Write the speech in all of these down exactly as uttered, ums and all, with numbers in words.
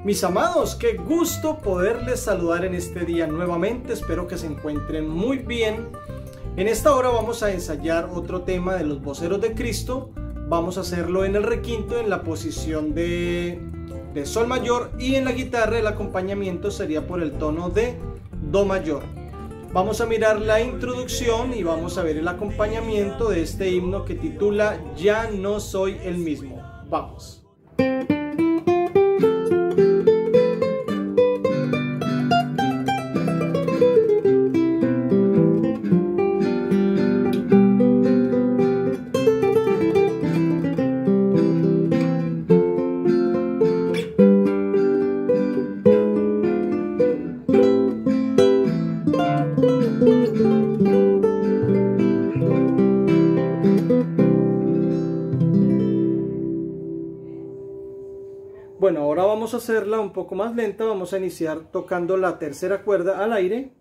Mis amados, qué gusto poderles saludar en este día nuevamente. Espero que se encuentren muy bien. En esta hora vamos a ensayar otro tema de los voceros de Cristo. Vamos a hacerlo en el requinto, en la posición de, de sol mayor, y en la guitarra el acompañamiento sería por el tono de do mayor. Vamos a mirar la introducción y vamos a ver el acompañamiento de este himno que titula Ya no soy el mismo. Vamos. Bueno, ahora vamos a hacerla un poco más lenta. Vamos a iniciar tocando la tercera cuerda al aire.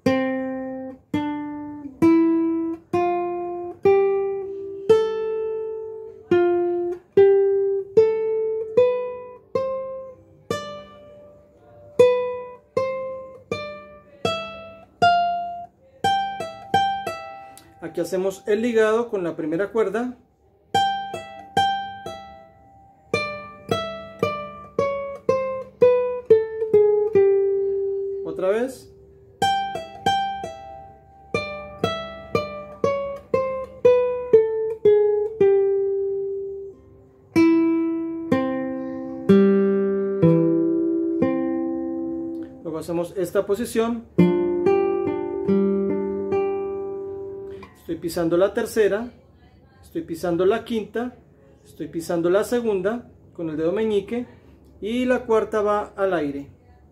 Aquí hacemos el ligado con la primera cuerda. Otra vez. Luego hacemos esta posición. Estoy pisando la tercera, estoy pisando la quinta, estoy pisando la segunda con el dedo meñique y la cuarta va al aire.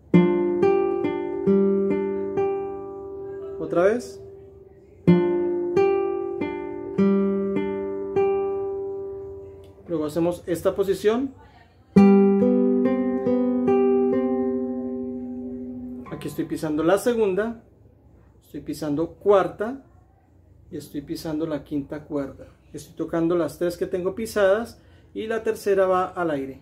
Otra vez. Luego hacemos esta posición. Aquí estoy pisando la segunda, estoy pisando cuarta y estoy pisando la quinta cuerda. Estoy tocando las tres que tengo pisadas y la tercera va al aire.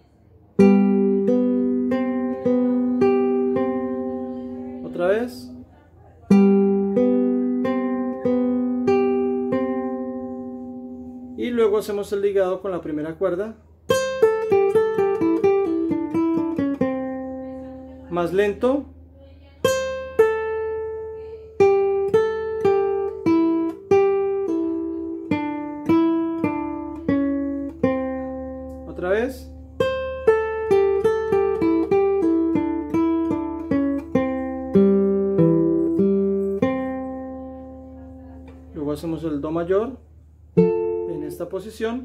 Otra vez. Y luego hacemos el ligado con la primera cuerda. Más lento. Otra vez. Luego hacemos el do mayor en esta posición.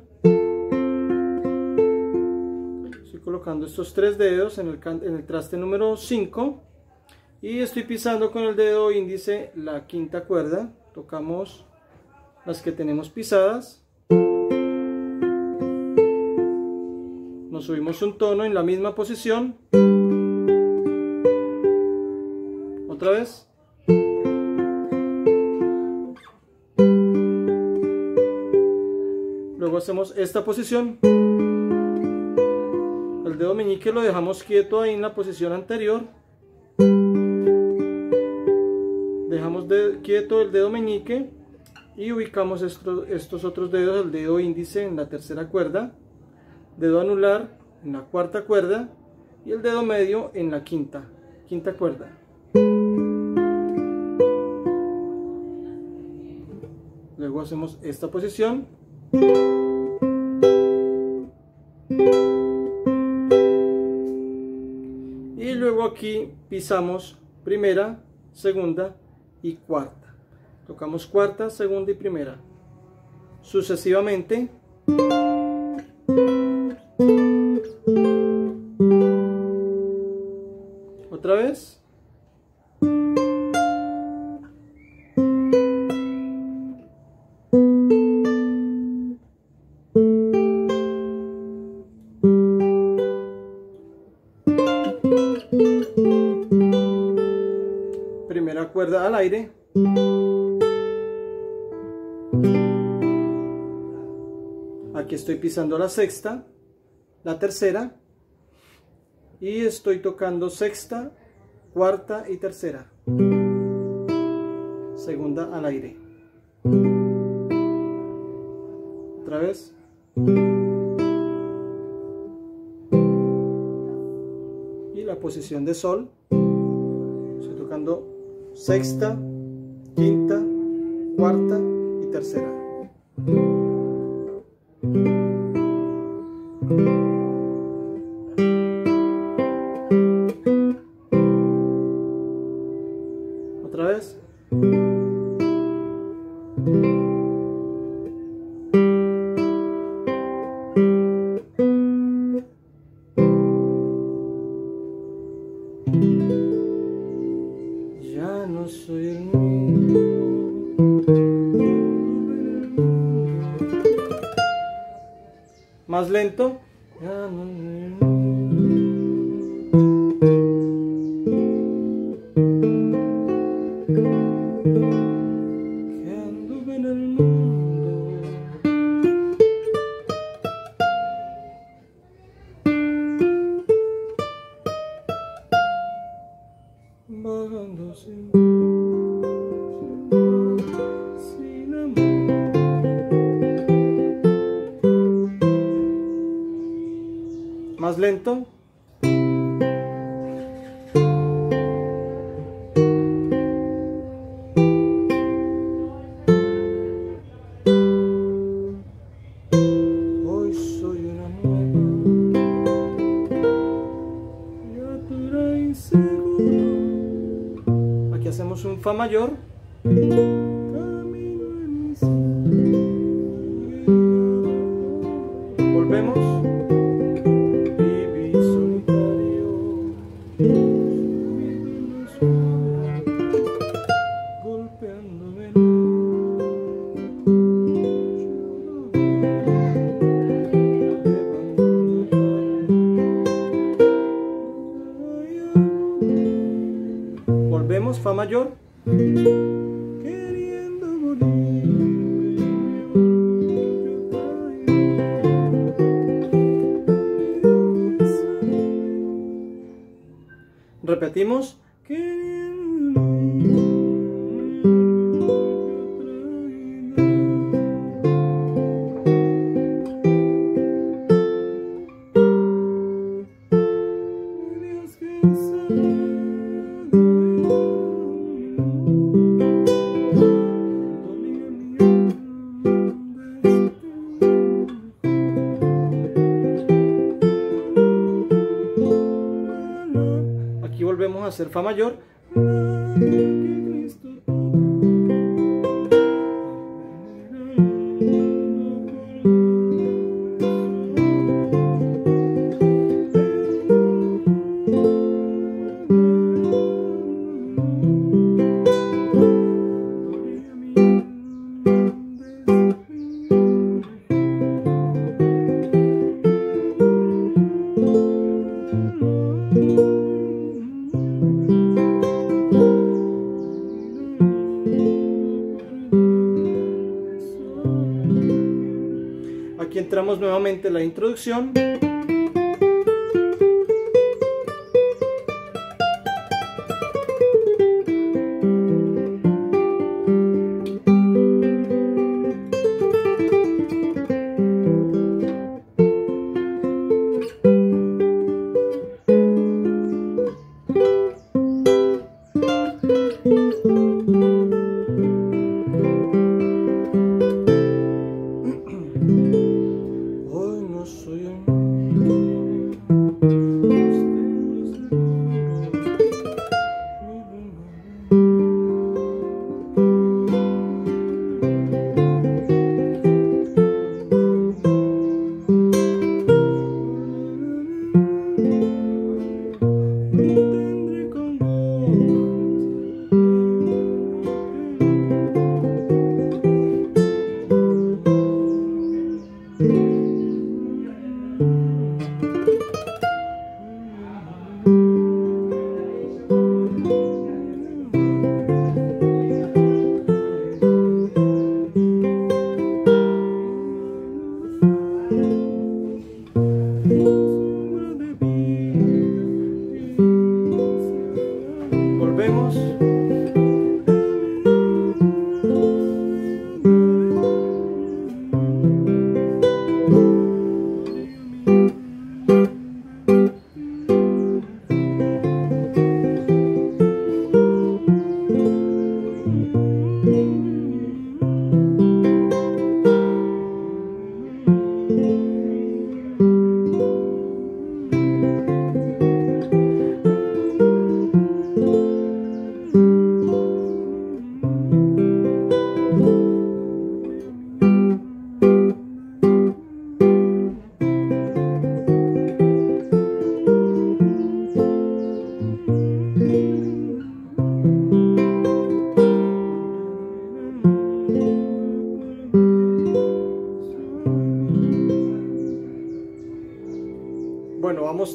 Estoy colocando estos tres dedos en el, en el traste número cinco y estoy pisando con el dedo índice la quinta cuerda. Tocamos las que tenemos pisadas. Nos subimos un tono en la misma posición. Otra vez. Luego hacemos esta posición. El dedo meñique lo dejamos quieto ahí en la posición anterior. Dejamos de, quieto el dedo meñique y ubicamos esto, estos otros dedos, el dedo índice en la tercera cuerda, dedo anular en la cuarta cuerda y el dedo medio en la quinta, quinta cuerda. Luego hacemos esta posición. Y luego aquí pisamos primera, segunda y cuarta. Tocamos cuarta, segunda y primera. Sucesivamente. Otra vez. Primera cuerda al aire. Aquí estoy pisando la sexta, la tercera, y estoy tocando sexta, cuarta y tercera. Segunda al aire. Otra vez. Y la posición de sol. Estoy tocando sexta, quinta, cuarta y tercera. Otra vez. Ya no soy el mismo. Más lento. Ya no soy el mismo. Que anduve en el mundo. Vagando sin, sin amor. Más lento. Hoy soy una nueva criatura insegura. Aquí hacemos un fa mayor. Volvemos. Viví solitario, golpeándome. Volvemos, fa mayor. Queriendo repetimos. Aquí volvemos a hacer fa mayor. Aquí entramos nuevamente en la introducción. Hoy no soy el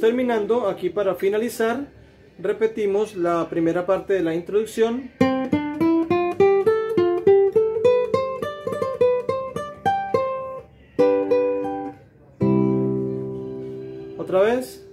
terminando. Aquí para finalizar repetimos la primera parte de la introducción. Otra vez.